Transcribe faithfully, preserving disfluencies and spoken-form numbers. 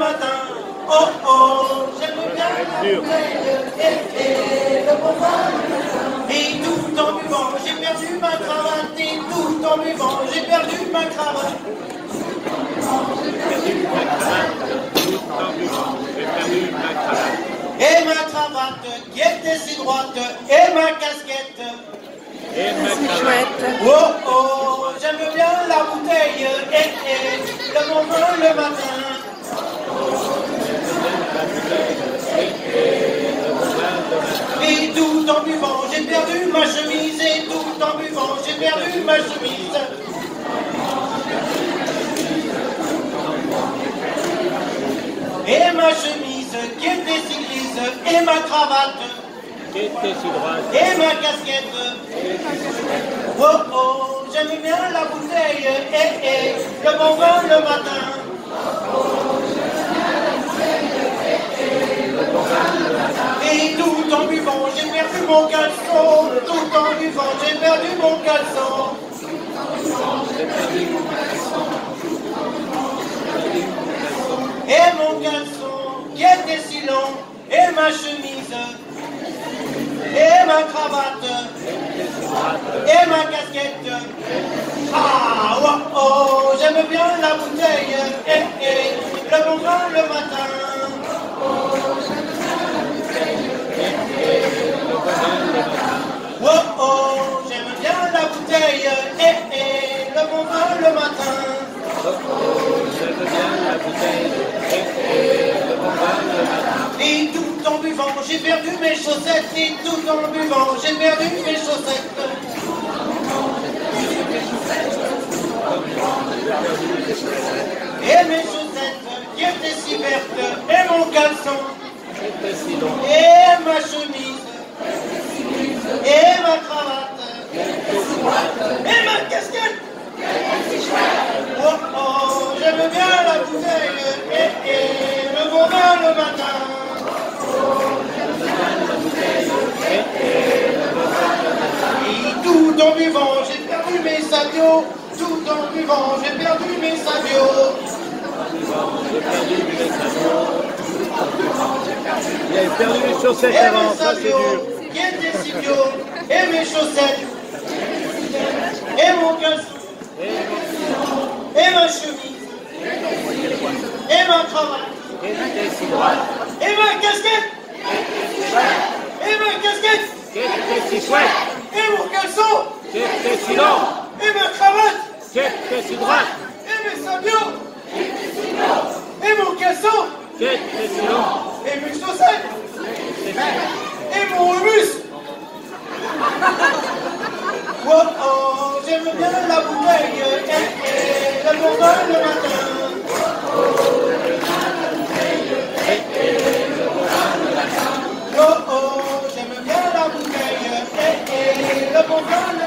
matin. Oh oh, j'aime bien la bouteille et, et le bon vin. Et tout en buvant, j'ai perdu ma cravate. Et tout en buvant, j'ai perdu ma cravate. Et ma cravate qui était si droite, et ma casquette. Et ma chouette. Oh oh, j'aime bien la bouteille, et, et le bon vin le matin. Et tout en buvant, j'ai perdu ma chemise, et tout en buvant, j'ai perdu ma chemise. Et ma chemise qui était si grise, et ma cravate, qui était si droite, et ma casquette. Oh oh, j'aime bien la bouteille, et, et le bon vin le matin. Et tout en buvant, j'ai perdu mon caleçon. Tout en buvant, j'ai perdu mon caleçon. Et mon caleçon qui était si long, et ma chemise, et ma cravate, et ma casquette. Ah, oh, oh, j'aime bien la bouteille, et, et le bon vin le matin. Oh, oh, j'aime bien la bouteille, et, et le bon vin le matin. oh oh, j'aime bien la bouteille, et, et le bon vin le matin. Et tout en buvant, j'ai perdu mes chaussettes, et tout en buvant, j'ai perdu mes chaussettes. Et mes chaussettes qui étaient si vertes, et mon caleçon, et ma chemise, et ma cravate, et ma casquette. Oh oh, j'aime bien la bouteille, et, et le bon vin le matin. Et tout en buvant, j'ai perdu mes sabots. Tout en buvant, j'ai perdu mes sabots. Il a perdu les chaussettes Et avant, mes ça c'est dur. sabots qui étaient si vieux, et mes chaussettes, et mon caleçon, et ma chemise, et ma cravate, et ma casquette, et ma casquette, et mon caleçon, et ma cravate, et mes sabots, et mon caleçon, et mes chaussettes, et mon humus. Oh oh, j'aime bien la bouteille, et, et le bon vin le matin. Oh oh, j'aime bien la bouteille, et, et le bon vin le matin.